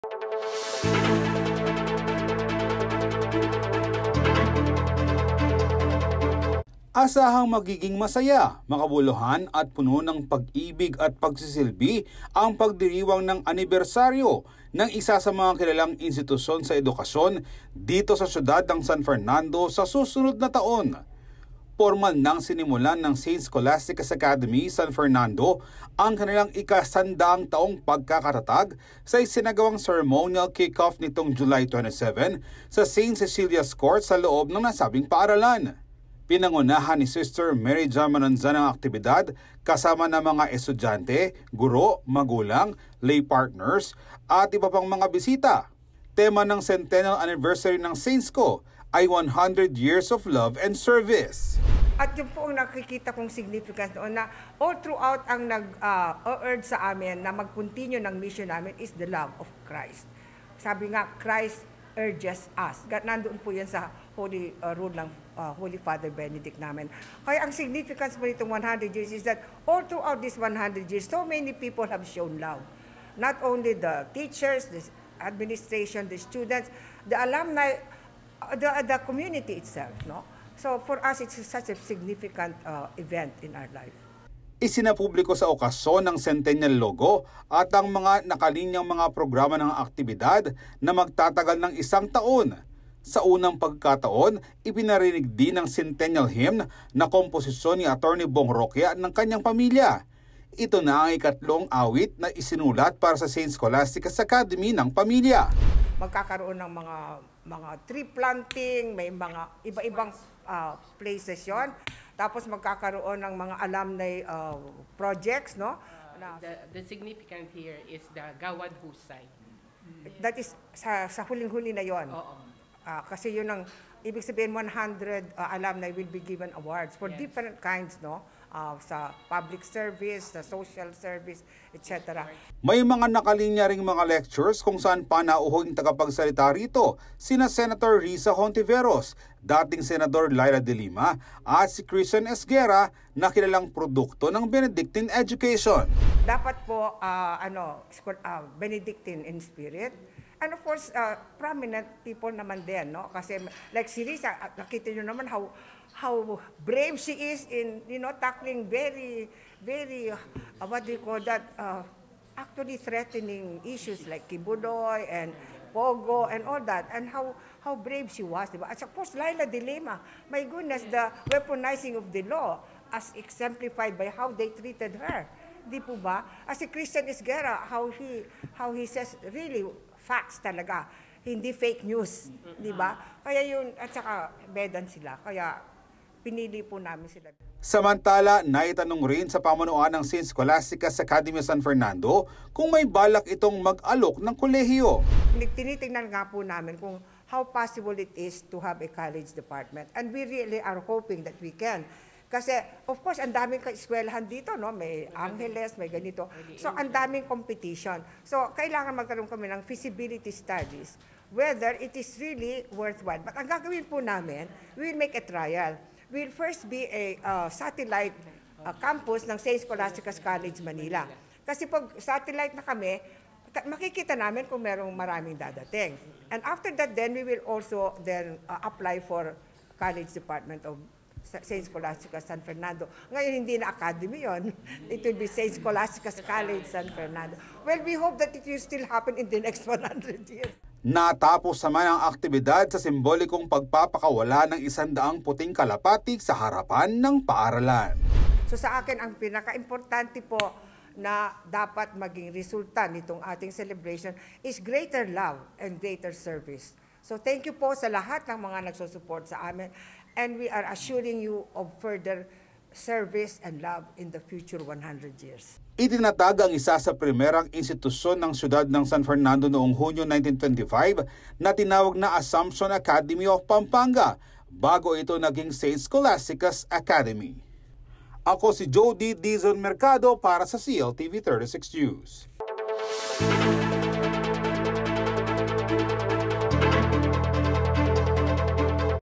Asahang magiging masaya, makabuluhan at puno ng pag-ibig at pagsisilbi ang pagdiriwang ng anibersaryo ng isa sa mga kilalang institusyon sa edukasyon dito sa siyudad ng San Fernando sa susunod na taon. Formal nang sinimulan ng St. Scholastica's Academy San Fernando ang kanilang ika-100 taong pagkakatatag sa isinagawang ceremonial kick-off nitong July 27 sa St. Cecilia's Court sa loob ng nasabing paaralan. Pinangunahan ni Sister Mary Jo Mananzan ang aktibidad kasama ng mga estudyante, guro, magulang, lay partners at iba pang mga bisita. Tema ng centennial anniversary ng Saintsco ay 100 years of love and service. At yung po ang nakikita kong significance noon na all throughout ang nag-urge sa amin na mag-continue ng mission namin is the love of Christ. Sabi nga, Christ urges us. Nandoon po yan sa Holy Rule ng Holy Father Benedict namin. Kaya ang significance mo nitong 100 years is that all throughout this 100 years, so many people have shown love. Not only the teachers, the administration, the students, the alumni, the community itself. No? So for us, it's such a significant event in our life. Isinapubliko sa okasyon ng Centennial Logo at ang mga nakalinyang mga programa ng aktibidad na magtatagal ng 1 taon. Sa unang pagkataon, ipinarinig din ang Centennial Hymn na komposisyon ni Atty. Bong Roquea ng kanyang pamilya. Ito na ang ikatlong awit na isinulat para sa St. Scholastica's Academy ng pamilya. Magkakaroon ng mga tree planting, may mga iba-ibang places yon. Tapos magkakaroon ng mga alumni projects, no? The significant here is the Gawad Husay. That is sa huling-huli na yon. Kasi yun ang ibig sabihin 100 alumni will be given awards for different kinds, no? Sa public service, sa social service, etc. May mga nakalinya ring mga lectures kung saan panauhong tagapagsalita rito sina Senator Risa Hontiveros, dating Senador Laila de Lima at si Christian Esguera na kilalang produkto ng Benedictine education. Dapat po Benedictine in spirit. And of course, prominent people naman din, no? Kasi like si Risa, nakita nyo naman how brave she is in, tackling very, what do you call that, actually threatening issues like Kibuloy and Pogo and all that, and how brave she was, diba? At of course, Laila de Lima, my goodness, the weaponizing of the law as exemplified by how they treated her. Di po ba? As si Christian Esguera, how he says really facts talaga, hindi fake news, di ba? Kaya yun, at saka bedan sila, kaya pinili po namin sila. Samantala, naitanong rin sa pamunuan ng St. Scholastica's Academy San Fernando kung may balak itong mag-alok ng kolehiyo. Tinitingnan nga po namin kung how possible it is to have a college department, and we really are hoping that we can. Kasi, of course, ang daming eskwelahan dito, no? May Angeles, may ganito. So, ang daming competition. So, kailangan magkaroon kami ng feasibility studies, whether it is really worthwhile. But ang gagawin po namin, we will make a trial. We will first be a satellite campus ng St. Scholastica's College, Manila. Kasi pag satellite na kami, makikita namin kung merong maraming dadating. And after that, then, we will also then apply for College Department of St. Scholastica's San Fernando. Ngayon, hindi na academy yon. It will be St. Scholastica's College San Fernando. Well, we hope that it will still happen in the next 100 years. Natapos naman ang aktibidad sa simbolikong pagpapakawala ng 100 puting kalapati sa harapan ng paaralan. So sa akin, ang pinaka-importante po na dapat maging resulta nitong ating celebration is greater love and greater service. So thank you po sa lahat ng mga nagsusupport sa amin. And we are assuring you of further service and love in the future 100 years. Itinatag ang isa sa primerang institusyon ng siyudad ng San Fernando noong Hunyo 1925 na tinawag na Assumption Academy of Pampanga bago ito naging St. Scholastica's Academy. Ako si Jody Dizon Mercado para sa CLTV 36 News.